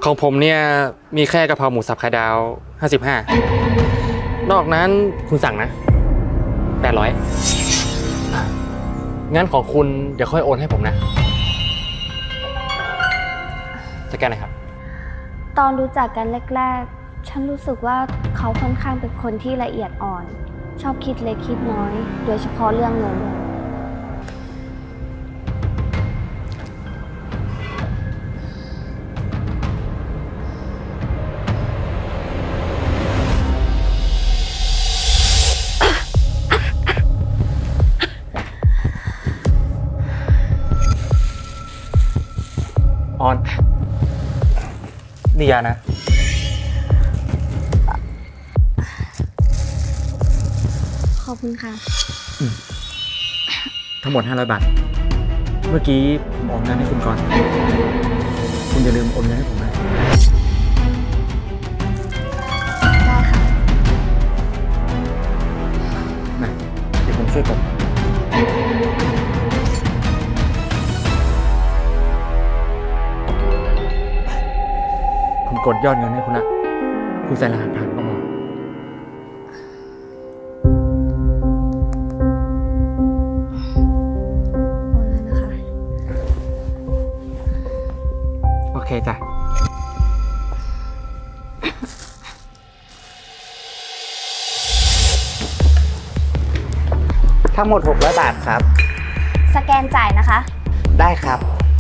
ของผมเนี่ยมีแค่กะเพราหมูสับไข่ดาว55นอกนั้นคุณสั่งนะ800งั้นของคุณเดี๋ยวค่อยโอนให้ผมนะสแกนหน่อยครับตอนรู้จักกันแรกๆฉันรู้สึกว่าเขาค่อนข้างเป็นคนที่ละเอียดอ่อนชอบคิดเล็กคิดน้อยโดยเฉพาะเรื่องเงินออนนี่ยานะขอบคุณค่ะทั้งหมด500 บาทเมื่อกี้ผมโอนเงินให้คุณก่อนคุณอย่าลืมโอนเงินให้ผมนะได้ค่ะมาเดี๋ยวผมช่วยกดผมกดยอดเงินให้คุณละคุณใส่รหัสผ่านก็พอโอนแล้วนะคะโอเคจ้ะทั้งหมด600 บาทครับสแกนจ่ายนะคะได้ครับ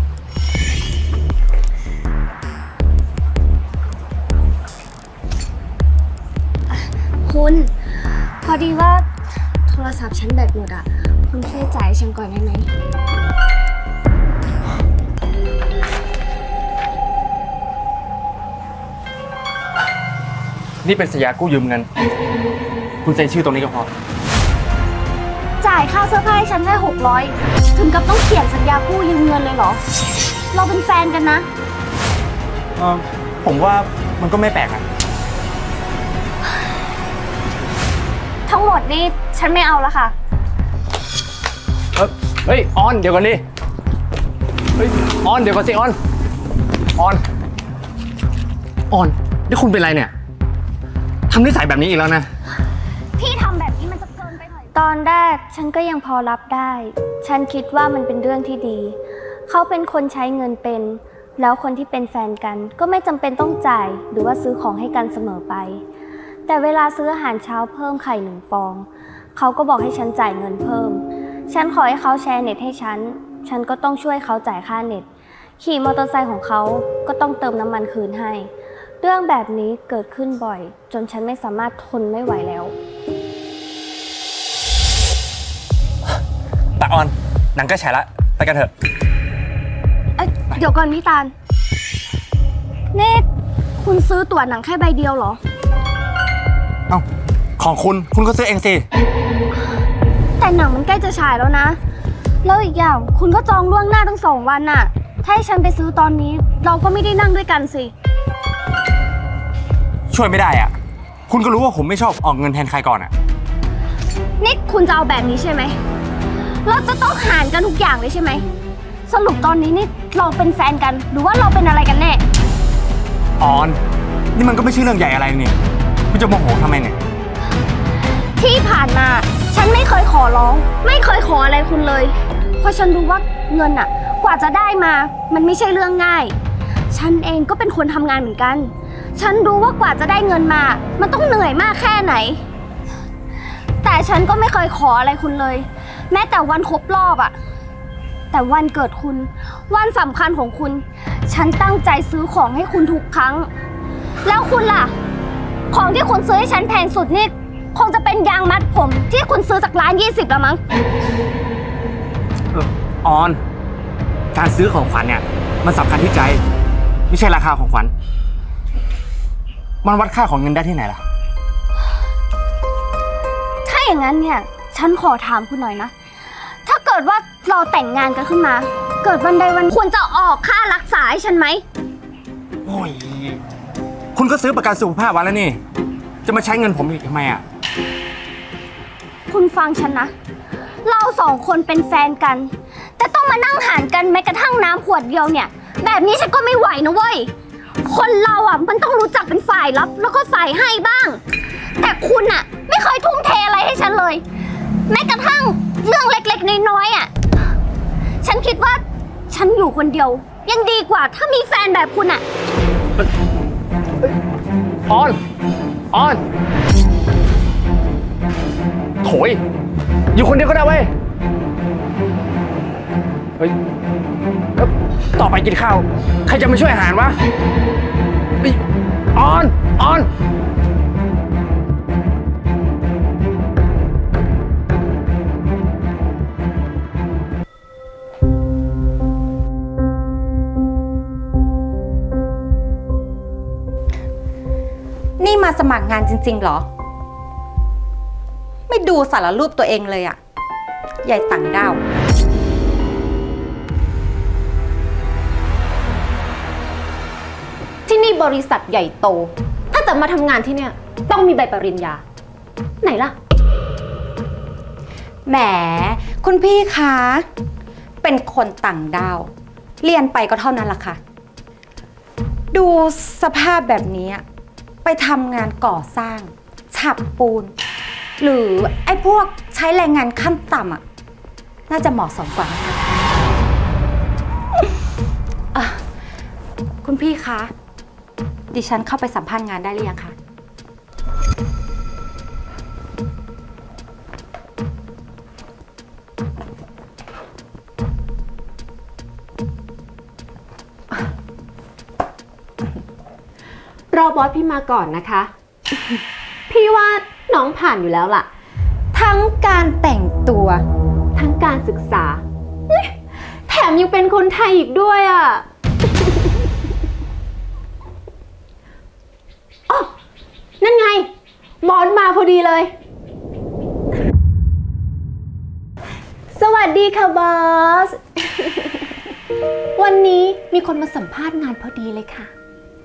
คุณพอดีว่าโทรศัพท์ฉันแบตหมดอ่ะคุณช่วยจ่ายฉันก่อนได้ไหมนี่เป็นสัญญากู้ยืมเงินคุณเซ็นชื่อตรงนี้ก็พอจ่ายค่าเสื้อผ้าให้ฉันแค่600ถึงกับต้องเขียนสัญญากู้ยืมเงินเลยเหรอเราเป็นแฟนกันนะผมว่ามันก็ไม่แปลกนะทั้งหมดนี่ฉันไม่เอาแล้วค่ะเฮ้ยออนเดี๋ยวก่อนดิเฮ้ยออนเดี๋ยวก่อนสิออนนี่คุณเป็นไรเนี่ยทำนิสัยแบบนี้อีกแล้วนะพี่ทำแบบนี้มันจะเกินไปหน่อยตอนแรกฉันก็ยังพอรับได้ฉันคิดว่ามันเป็นเรื่องที่ดีเขาเป็นคนใช้เงินเป็นแล้วคนที่เป็นแฟนกันก็ไม่จำเป็นต้องจ่ายหรือว่าซื้อของให้กันเสมอไปแต่เวลาซื้ออาหารเช้าเพิ่มไข่1 ฟองเขาก็บอกให้ฉันจ่ายเงินเพิ่มฉันขอให้เขาแชร์เน็ตให้ฉันก็ต้องช่วยเขาจ่ายค่าเน็ตขี่มอเตอร์ไซค์ของเขาก็ต้องเติมน้ำมันคืนให้เรื่องแบบนี้เกิดขึ้นบ่อยจนฉันไม่สามารถทนไม่ไหวแล้วตาออนหนังก็ฉายละไปกันเถอะเดี๋ยวก่อนพี่ตาลนี่คุณซื้อตั๋วหนังแค่ใบเดียวเหรอเอ้าของคุณก็ซื้อเองสิแต่หนังมันใกล้จะฉายแล้วนะแล้วอีกอย่างคุณก็จองล่วงหน้าตั้ง2 วันน่ะถ้าให้ฉันไปซื้อตอนนี้เราก็ไม่ได้นั่งด้วยกันสิช่วยไม่ได้อ่ะคุณก็รู้ว่าผมไม่ชอบออกเงินแทนใครก่อนอ่ะนี่คุณจะเอาแบบนี้ใช่ไหมเราจะต้องหารกันทุกอย่างเลยใช่ไหมสรุปตอนนี้นี่เราเป็นแฟนกันหรือว่าเราเป็นอะไรกันแน่ออนนี่มันก็ไม่ใช่เรื่องใหญ่อะไรนี่คุณจะโมโหทำไมเนี่ยที่ผ่านมาฉันไม่เคยขอร้องไม่เคยขออะไรคุณเลยเพราะฉันรู้ว่าเงินอะกว่าจะได้มามันไม่ใช่เรื่องง่ายฉันเองก็เป็นคนทำงานเหมือนกันฉันรู้ว่ากว่าจะได้เงินมามันต้องเหนื่อยมากแค่ไหนแต่ฉันก็ไม่เคยขออะไรคุณเลยแม้แต่วันครบรอบอะแต่วันเกิดคุณวันสำคัญของคุณฉันตั้งใจซื้อของให้คุณทุกครั้งแล้วคุณล่ะของที่คุณซื้อให้ฉันแพงสุดนี่คงจะเป็นยางมัดผมที่คุณซื้อจากร้าน20แล้วมั้งออนการซื้อของขวัญเนี่ยมันสำคัญที่ใจไม่ใช่ราคาของขวัญมันวัดค่าของเงินได้ที่ไหนล่ะถ้าอย่างนั้นเนี่ยฉันขอถามคุณหน่อยนะถ้าเกิดว่าเราแต่งงานกันขึ้นมาเกิดวันใดวันคุณจะออกค่ารักษาให้ฉันไหมโอ้ยคุณก็ซื้อประกันสุขภาพไว้แล้วนี่จะมาใช้เงินผมอีกทำไมอ่ะคุณฟังฉันนะเรา2 คนเป็นแฟนกันแต่ต้องมานั่งหารกันแม้กระทั่งน้ำขวดเดียวเนี่ยแบบนี้ฉันก็ไม่ไหวนะเว้ยขคนเราอ่ะมันต้องรู้จักเป็นฝ่ายรับแล้วก็ฝ่ายให้บ้าง แต่คุณอ่ะไม่เคยทุ่มเทอะไรให้ฉันเลยแม้กระทั่งเรื่องเล็กๆน้อยๆอ่ะฉันคิดว่าฉันอยู่คนเดียวยังดีกว่าถ้ามีแฟนแบบคุณอ่ะออนโถยอยู่คนเดียวก็ได้เว้ยเฮ้ยแล้วต่อไปกินข้าวใครจะมาช่วยอาหารวะออนนี่มาสมัครงานจริงๆเหรอไม่ดูสารรูปตัวเองเลยอะใหญ่ต่างดาวที่นี่บริษัทใหญ่โตถ้าจะมาทำงานที่เนี่ยต้องมีใบปริญญาไหนล่ะแหมคุณพี่คะเป็นคนต่างดาวเรียนไปก็เท่านั้นล่ะค่ะดูสภาพแบบนี้ไปทำงานก่อสร้างฉับปูนหรือไอ้พวกใช้แรงงานขั้นต่ำน่าจะเหมาะสมกว่าคุณพี่คะดิฉันเข้าไปสัมภาษณ์งานได้หรือยังคะรอบอสพี่มาก่อนนะคะ พี่ว่าน้องผ่านอยู่แล้วล่ะทั้งการแต่งตัวทั้งการศึกษาแถมยังเป็นคนไทยอีกด้วยอ่ะ อ๋อนั่นไงบอสมาพอดีเลย สวัสดีค่ะบอส วันนี้มีคนมาสัมภาษณ์งานพอดีเลยค่ะ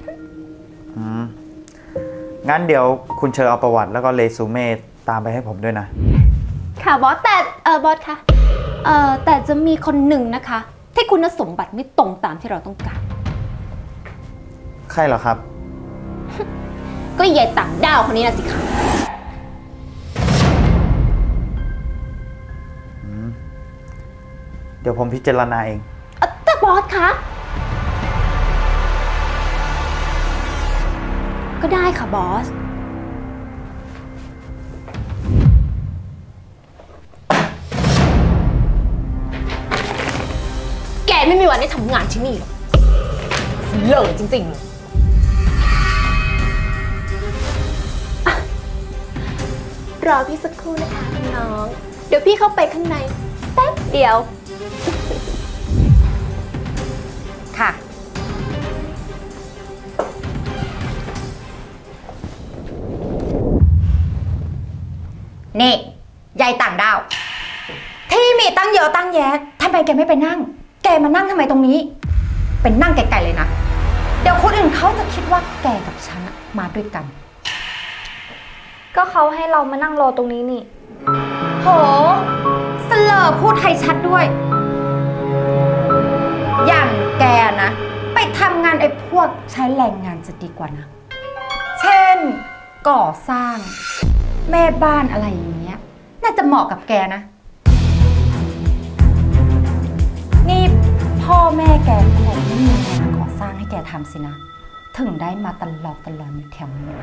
งั้นเดี๋ยวคุณเชิญเอาประวัติแล้วก็เรซูเม่ตามไปให้ผมด้วยนะค่ะบอสแต่บอสคะแต่จะมีคนหนึ่งนะคะที่คุณสมบัติไม่ตรงตามที่เราต้องการใครเหรอครับก็ยายต่างดาวคนนี้นะสิคะเดี๋ยวผมพิจารณาเองแต่บอสคะก็ได้ค่ะบอสแกไม่มีวันได้ทำงานที่นี่หรอกเลิกจริงๆรอพี่สักครู่นะคะคุณน้องเดี๋ยวพี่เข้าไปข้างในแป๊บเดียวค่ะนี่ยายต่างดาวที่มีตั้งเยอะตั้งแยะทำไมแกไม่ไปนั่งแกมานั่งทำไมตรงนี้เป็นนั่งไกลๆเลยนะเดี๋ยวคนอื่นเขาจะคิดว่าแกกับฉันมาด้วยกันก็เขาให้เรามานั่งรอตรงนี้นี่โหเสลอพูดไทยชัดด้วยอย่างแกนะไปทำงานไอ้พวกใช้แรงงานจะดีกว่านะเช่นก่อสร้างแม่บ้านอะไรอย่างเงี้ยน่าจะเหมาะกับแกนะนี่พ่อแม่แกคงไม่มีงานก่อสร้างให้แกทำสินะถึงได้มาตลอดอยู่แถวนี้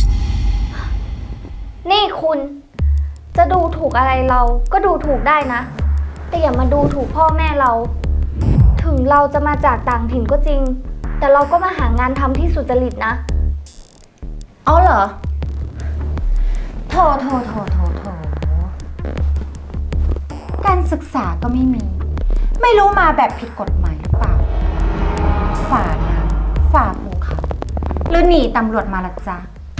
นี่คุณจะดูถูกอะไรเราก็ดูถูกได้นะแต่อย่ามาดูถูกพ่อแม่เราถึงเราจะมาจากต่างถิ่นก็จริงแต่เราก็มาหางานทำที่สุจริตนะเอาเหรอโถการศึกษาก็ไม่รู้มาแบบผิดกฎหมายหรือเปล่าฝ่าน้ำฝ่าภูเขาหรือหนีตำรวจมาละจ๊ะ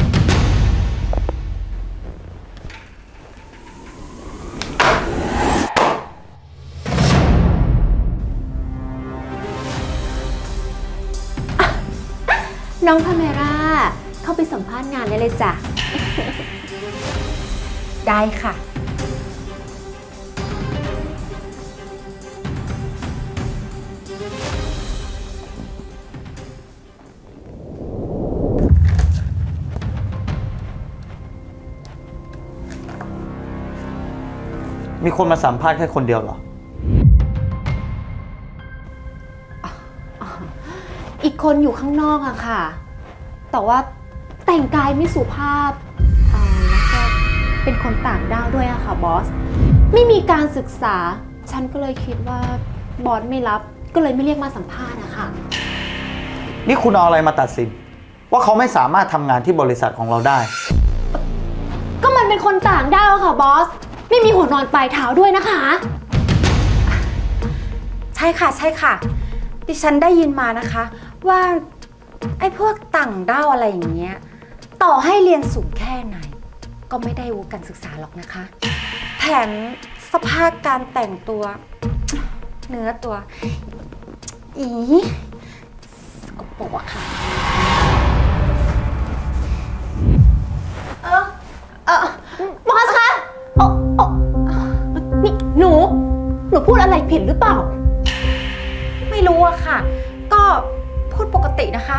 น้องพาเมร่าเข้าไปสัมภาษณ์งานได้เลยจ้ะได้ค่ะมีคนมาสัมภาษณ์แค่คนเดียวเหรออีกคนอยู่ข้างนอกอะค่ะ แต่ว่าแต่งกายไม่สุภาพแล้วก็เป็นคนต่างด้าวด้วยอะค่ะบอส ไม่มีการศึกษา ฉันก็เลยคิดว่าบอสไม่รับ ก็เลยไม่เรียกมาสัมภาษณ์อะค่ะนี่คุณเอาอะไรมาตัดสิน ว่าเขาไม่สามารถทำงานที่บริษัทของเราได้ก็มันเป็นคนต่างด้าวค่ะบอส ไม่มีหัวนอนปลายเท้าด้วยนะคะใช่ค่ะใช่ค่ะ ดิฉันได้ยินมานะคะ ว่าไอ้พวกต่างด้าวอะไรอย่างเงี้ยต่อให้เรียนสูงแค่ไหน ก็ไม่ได้วุฒิการศึกษาหรอกนะคะแถมสภาพการแต่งตัว เนื้อตัวสกปรกอะค่ะบอสคะนี่หนูพูดอะไรผิดหรือเปล่าไม่รู้อะค่ะ ก็พูดปกตินะคะ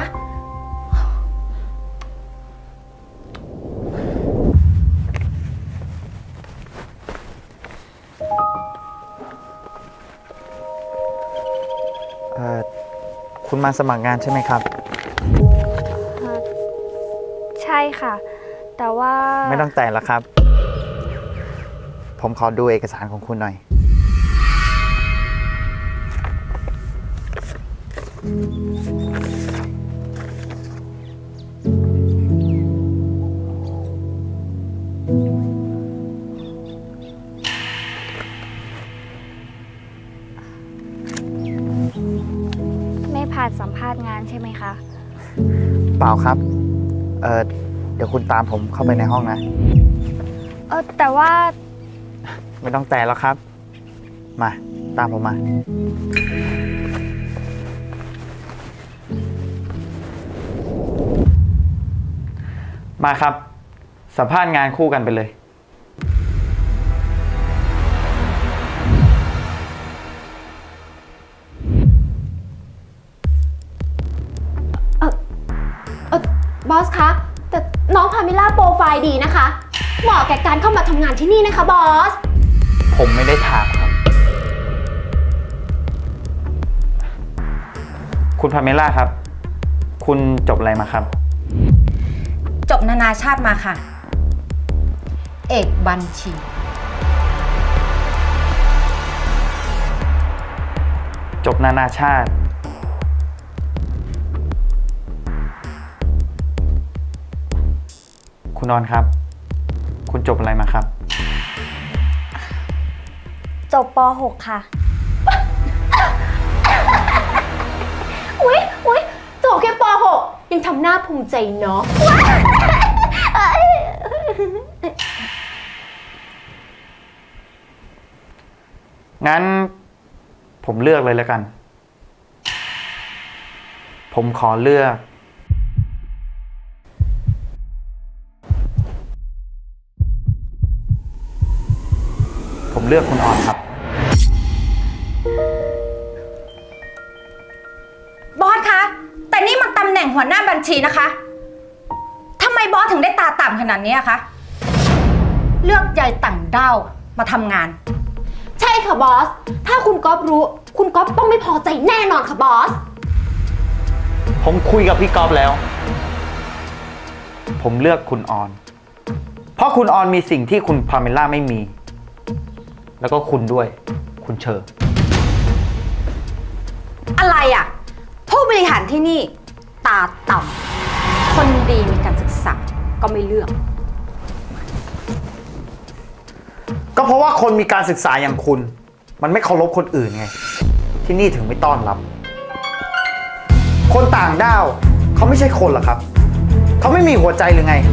คุณมาสมัครงานใช่ไหมครับใช่ค่ะ แต่ว่าไม่ต้องแต่งแล้วครับ ผมขอดูเอกสารของคุณหน่อยไม่ผ่านสัมภาษณ์งานใช่ไหมคะเปล่าครับ เดี๋ยวคุณตามผมเข้าไปในห้องนะแต่ว่าไม่ต้องแต่แล้วครับ มา ตามผมมา มาครับ สัมภาษณ์งานคู่กันไปเลยบอสคะ แต่น้องพามิล่าโปรไฟล์ดีนะคะ เหมาะแก่การเข้ามาทำงานที่นี่นะคะบอสผมไม่ได้ถามครับ คุณพาเมล่าครับ คุณจบอะไรมาครับจบนานาชาติมาค่ะ เอกบัญชีจบนานาชาติ คุณนอนครับ คุณจบอะไรมาครับจบป .6 ค่ะอุ๊ยจบแค่ป .6 ยังทำหน้าภูมิใจเนาะงั้นผมเลือกเลยแล้วกัน ผมขอเลือก ผมเลือกคุณออนครับบอสคะ แต่นี่มันตำแหน่งหัวหน้าบัญชีนะคะทำไมบอสถึงได้ตาต่ำขนาดนี้อะคะ เลือกยายต่างด้าวมาทำงานใช่ค่ะบอส ถ้าคุณก๊อฟรู้ คุณก๊อฟต้องไม่พอใจแน่นอนค่ะบอสผมคุยกับพี่ก๊อฟแล้ว ผมเลือกคุณออน เพราะคุณออนมีสิ่งที่คุณพาเมล่าไม่มี แล้วก็คุณด้วย คุณเชอร์อะไรอะผู้บริหารที่นี่ ตาต่ำคนดีมีการศึกษาก็ไม่เลือกก็เพราะว่าคนมีการศึกษาอย่างคุณ มันไม่เคารพคนอื่นไง ที่นี่ถึงไม่ต้อนรับ คนต่างด้าวเขาไม่ใช่คนหรอกครับ เขาไม่มีหัวใจหรือไง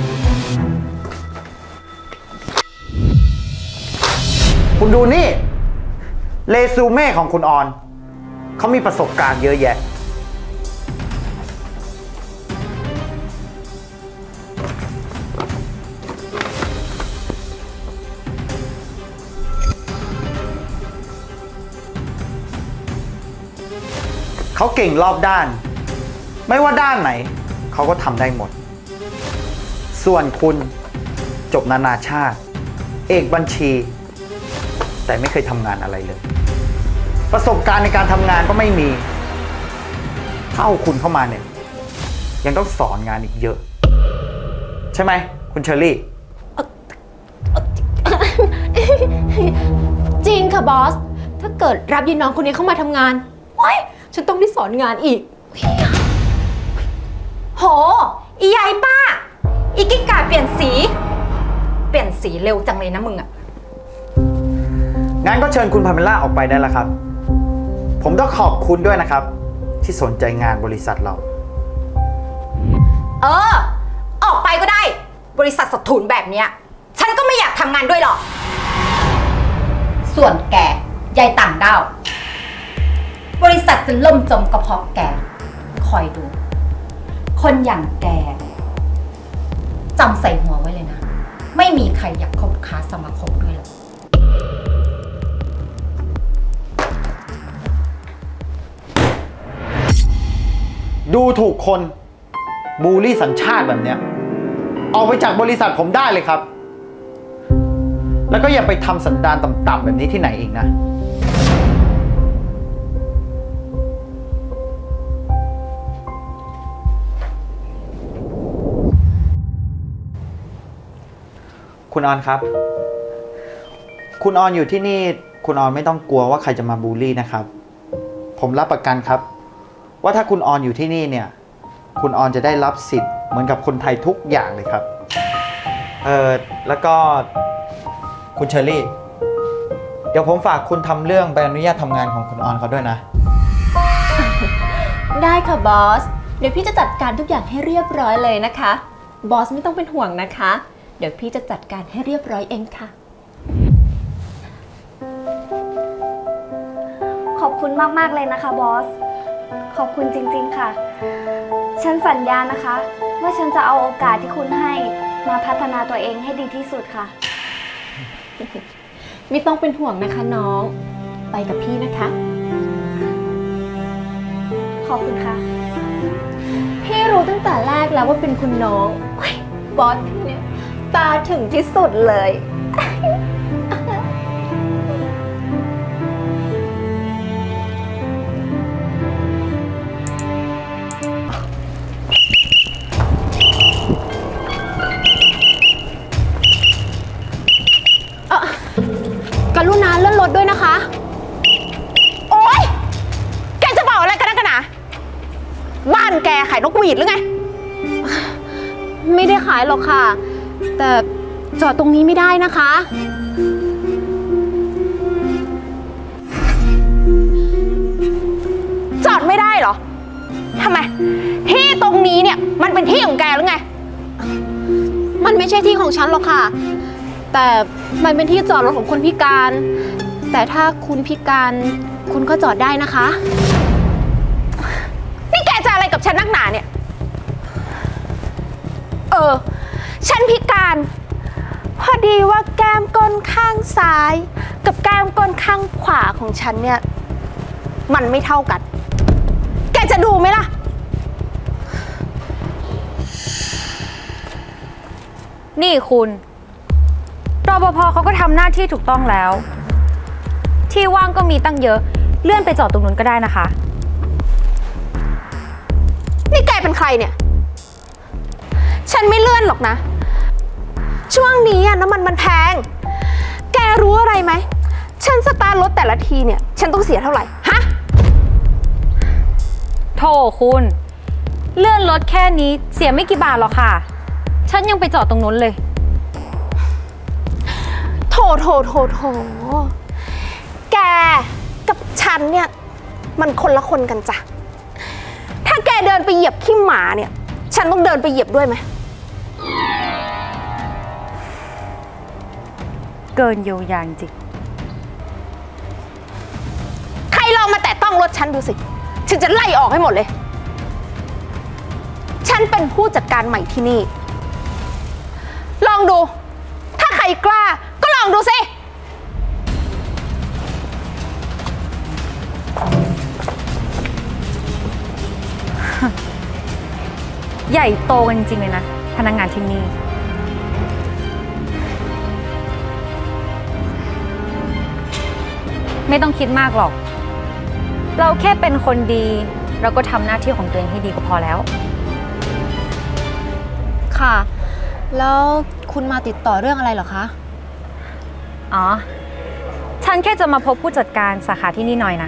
คุณดูนี่ เรซูเม่ของคุณออน เขามีประสบการณ์เยอะแยะ เขาเก่งรอบด้าน ไม่ว่าด้านไหน เขาก็ทำได้หมด ส่วนคุณจบนานาชาติ เอกบัญชีแต่ไม่เคยทำงานอะไรเลย ประสบการณ์ในการทำงานก็ไม่มีถ้าเอาคุณเข้ามาเนี่ยยังต้องสอนงานอีกเยอะ ใช่ไหมคุณเชอรี่จริงค่ะบอส ถ้าเกิดรับยีน้องคนนี้เข้ามาทำงานว้ายฉันต้องได้สอนงานอีกโห อียายป้า อีกิกาเปลี่ยนสี เปลี่ยนสีเร็วจังเลยนะมึงอะงั้นก็เชิญคุณพาเมล่าออกไปได้แล้วครับ ผมต้องขอบคุณด้วยนะครับ ที่สนใจงานบริษัทเราเออ ออกไปก็ได้ บริษัทสถุนแบบเนี้ยฉันก็ไม่อยากทำงานด้วยหรอก ส่วนแกยายต่างด้าวบริษัทจะล่มจมก็เพราะแก คอยดู คนอย่างแกจำใส่หัวไว้เลยนะ ไม่มีใครอยากคบค้าสมาคมด้วยหรอกดูถูกคนบูลลี่สัญชาติแบบเนี้ยออกไปจากบริษัทผมได้เลยครับ แล้วก็อย่าไปทำสันดานต่ำๆแบบนี้ที่ไหนอีกนะ คุณออนครับ คุณออนอยู่ที่นี่คุณออนไม่ต้องกลัวว่าใครจะมาบูลลี่นะครับ ผมรับประกันครับ ว่าถ้าคุณออนอยู่ที่นี่เนี่ย คุณออนจะได้รับสิทธิ์เหมือนกับคนไทยทุกอย่างเลยครับ แล้วก็คุณเชอรี่ เดี๋ยวผมฝากคุณทำเรื่องใบอนุญาตทำงานของคุณออนเขาด้วยนะได้ค่ะบอส เดี๋ยวพี่จะจัดการทุกอย่างให้เรียบร้อยเลยนะคะ บอสไม่ต้องเป็นห่วงนะคะ เดี๋ยวพี่จะจัดการให้เรียบร้อยเองค่ะขอบคุณมากๆเลยนะคะบอส ขอบคุณจริงๆค่ะ ฉันสัญญานะคะ ว่าฉันจะเอาโอกาสที่คุณให้มาพัฒนาตัวเองให้ดีที่สุดค่ะไม่ต้องเป็นห่วงนะคะน้อง ไปกับพี่นะคะขอบคุณค่ะพี่รู้ตั้งแต่แรกแล้วว่าเป็นคุณน้องเฮ้ยบอสพี่เนี่ยตาถึงที่สุดเลย กรุณาเลื่อนรถด้วยนะคะโอ๊ย แกจะบอกอะไรกันนะกันนะบ้านแกขายนกหวีดหรือไงไม่ได้ขายหรอกค่ะ แต่จอดตรงนี้ไม่ได้นะคะจอดไม่ได้เหรอ ทำไม ที่ตรงนี้เนี่ยมันเป็นที่ของแกหรือไงมันไม่ใช่ที่ของฉันหรอกค่ะ แต่มันเป็นที่จอดรถของคนพิการ แต่ถ้าคุณพิการคุณก็จอดได้นะคะนี่แกจะอะไรกับฉันนักหนาเนี่ย ฉันพิการ พอดีว่าแก้มก้นข้างซ้าย กับแก้มก้นข้างขวาของฉันเนี่ย มันไม่เท่ากัน แกจะดูไหมล่ะนี่คุณรปภเขาก็ทำหน้าที่ถูกต้องแล้ว ที่ว่างก็มีตั้งเยอะ เลื่อนไปจอดตรงนู้นก็ได้นะคะนี่แกเป็นใครเนี่ย ฉันไม่เลื่อนหรอกนะ ช่วงนี้น้ำมันแพง แกรู้อะไรไหม ฉันสตาร์ทรถแต่ละทีเนี่ย ฉันต้องเสียเท่าไหร่ ฮะโถคุณเลื่อนรถแค่นี้เสียไม่กี่บาทหรอกค่ะ ฉันยังไปจอดตรงนู้นเลยโถ แกกับฉันเนี่ยมันคนละคนกันจ้ะ ถ้าแกเดินไปเหยียบขี้หมาเนี่ย ฉันต้องเดินไปเหยียบด้วยไหมเกินเยียวยาจริงใครลองมาแตะต้องรถฉันดูสิ ฉันจะไล่ออกให้หมดเลย ฉันเป็นผู้จัดการใหม่ที่นี่ ลองดู ถ้าใครกล้าก็ลองดูสิใหญ่โตกันจริงๆเลยนะพนักงานที่นี่ไม่ต้องคิดมากหรอก เราแค่เป็นคนดีเราก็ทำหน้าที่ของตัวเองให้ดีก็พอแล้วค่ะ แล้วคุณมาติดต่อเรื่องอะไรเหรอคะอ๋อ ฉันแค่จะมาพบผู้จัดการสาขาที่นี่หน่อยนะ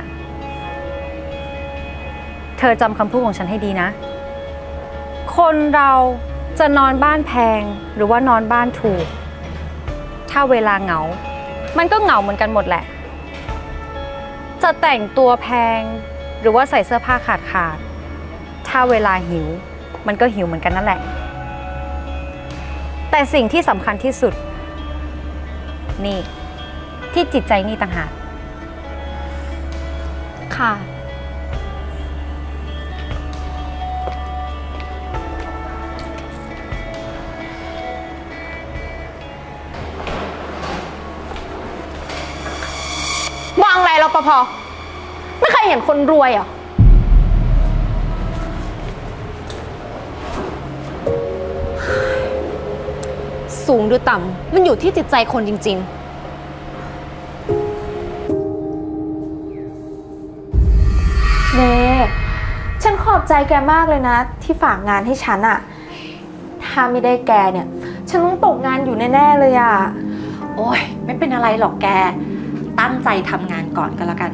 เธอจำคำพูดของฉันให้ดีนะ คนเราจะนอนบ้านแพงหรือว่านอนบ้านถูก ถ้าเวลาเหงา มันก็เหงาเหมือนกันหมดแหละ จะแต่งตัวแพงหรือว่าใส่เสื้อผ้าขาด ถ้าเวลาหิว มันก็หิวเหมือนกันนั่นแหละ แต่สิ่งที่สำคัญที่สุด นี่ที่จิตใจนี่ต่างหากค่ะวางไรรปภ.ไม่เคยเห็นคนรวยเหรอสูงหรือต่ำมันอยู่ที่จิตใจคนจริงๆเนฉันขอบใจแกมากเลยนะ ที่ฝากงานให้ฉันอะถ้าไม่ได้แกเนี่ย ฉันต้องตกงานอยู่แน่ๆเลยอะโอ้ยไม่เป็นอะไรหรอกแก ตั้งใจทำงานก่อนก็แล้วกัน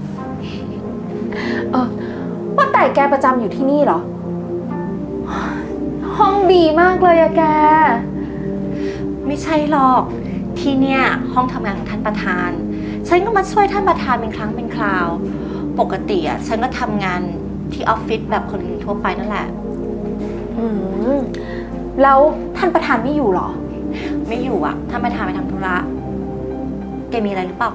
ว่าแต่แกประจำอยู่ที่นี่เหรอ ห้องดีมากเลยอะแกไม่ใช่หรอกที่เนี่ยห้องทำงานของท่านประธาน ฉันก็มาช่วยท่านประธานเป็นครั้งเป็นคราว ปกติอ่ะฉันก็ทำงานที่ออฟฟิศแบบคนอื่นทั่วไปนั่นแหละแล้วท่านประธานไม่อยู่เหรอไม่อยู่อ่ะท่านประธานไปทำธุระแกมีอะไรหรือเปล่า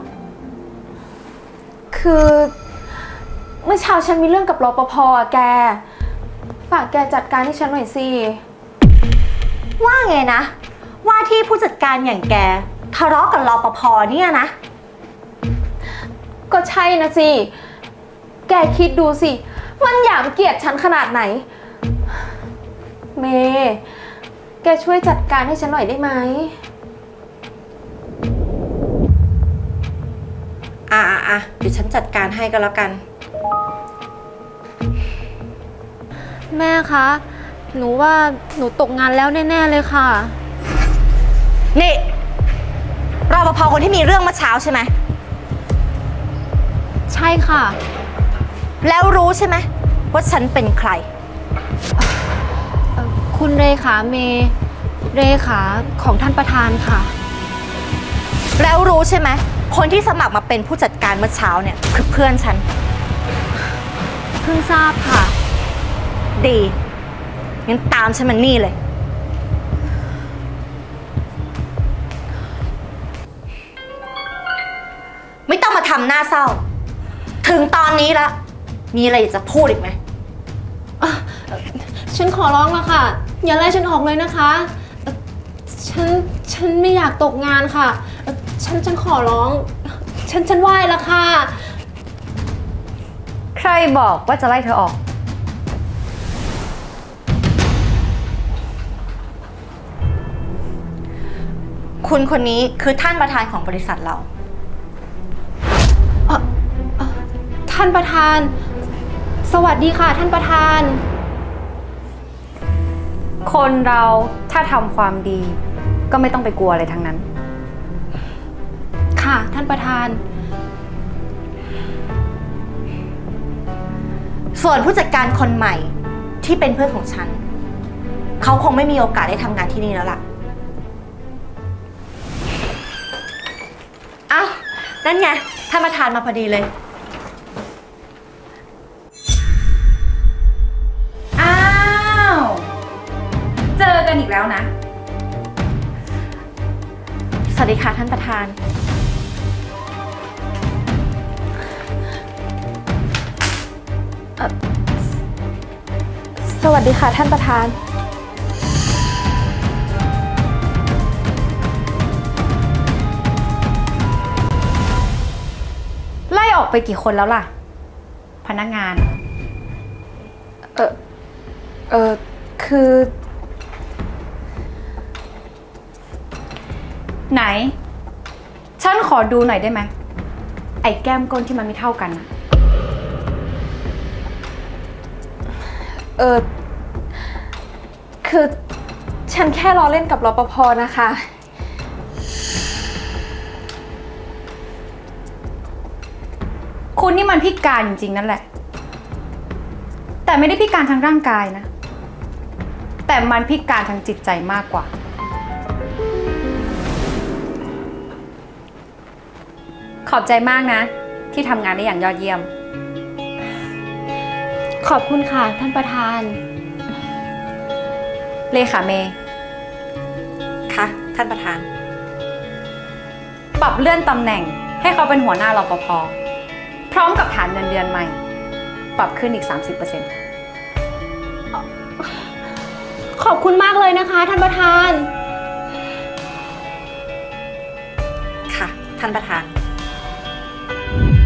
คือเมื่อเช้าฉันมีเรื่องกับรปภ.อะแก ฝากแกจัดการให้ฉันหน่อยสิว่าไงนะ ว่าที่ผู้จัดการอย่างแกทะเลาะกับรปภ.เนี่ยนะก็ใช่นะสิ แกคิดดูสิ มันหยามเกียรติฉันขนาดไหน เมย์แกช่วยจัดการให้ฉันหน่อยได้ไหมเดี๋ยวฉันจัดการให้ก็แล้วกันแม่คะ หนูว่าหนูตกงานแล้วแน่ๆเลยค่ะนี่รปภ.คนที่มีเรื่องเมื่อเช้าใช่ไหมใช่ค่ะแล้วรู้ใช่ไหมว่าฉันเป็นใครคุณเลขาเมย์เลขาของท่านประธานค่ะแล้วรู้ใช่ไหมคนที่สมัครมาเป็นผู้จัดการเมื่อเช้าเนี่ยคือเพื่อนฉันเพิ่งทราบค่ะดีงั้นตามฉันมานี่เลย ไม่ต้องมาทำหน้าเศร้า ถึงตอนนี้แล้วมีอะไรอยากจะพูดอีกไหมฉันขอร้องแล้วค่ะ อย่าไล่ฉันออกเลยนะคะ ฉันไม่อยากตกงานค่ะ ฉันขอร้อง ฉันไหว้แล้วค่ะใครบอกว่าจะไล่เธอออกคุณคนนี้คือท่านประธานของบริษัทเราท่านประธาน สวัสดีค่ะท่านประธานคนเราถ้าทำความดี ก็ไม่ต้องไปกลัวอะไรทั้งนั้นค่ะท่านประธานส่วนผู้จัดการคนใหม่ที่เป็นเพื่อนของฉัน เขาคงไม่มีโอกาสได้ทำงานที่นี่แล้วล่ะ อ้าว นั่นไงท่านประธานมาพอดีเลยอ้าว เจอกันอีกแล้วนะสวัสดีค่ะท่านประธานสวัสดีค่ะท่านประธานไล่ออกไปกี่คนแล้วล่ะ พนักงานคือไหน ฉันขอดูหน่อยได้ไหม ไออ้แก้มก้นที่มันไม่เท่ากันนะคือฉันแค่ล้อเล่นกับรปภนะคะคุณนี่มันพิการจริงๆนั่นแหละ แต่ไม่ได้พิการทางร่างกายนะ แต่มันพิการทางจิตใจมากกว่า ขอบใจมากนะ ที่ทำงานได้อย่างยอดเยี่ยมขอบคุณค่ะท่านประธานเลขาเมย์ค่ะ ท่านประธานปรับเลื่อนตำแหน่งให้เขาเป็นหัวหน้ารปภพร้อมกับฐานเงินเดือนใหม่ ปรับขึ้นอีก 30% ขอบคุณมากเลยนะคะท่านประธานค่ะ ท่านประธาน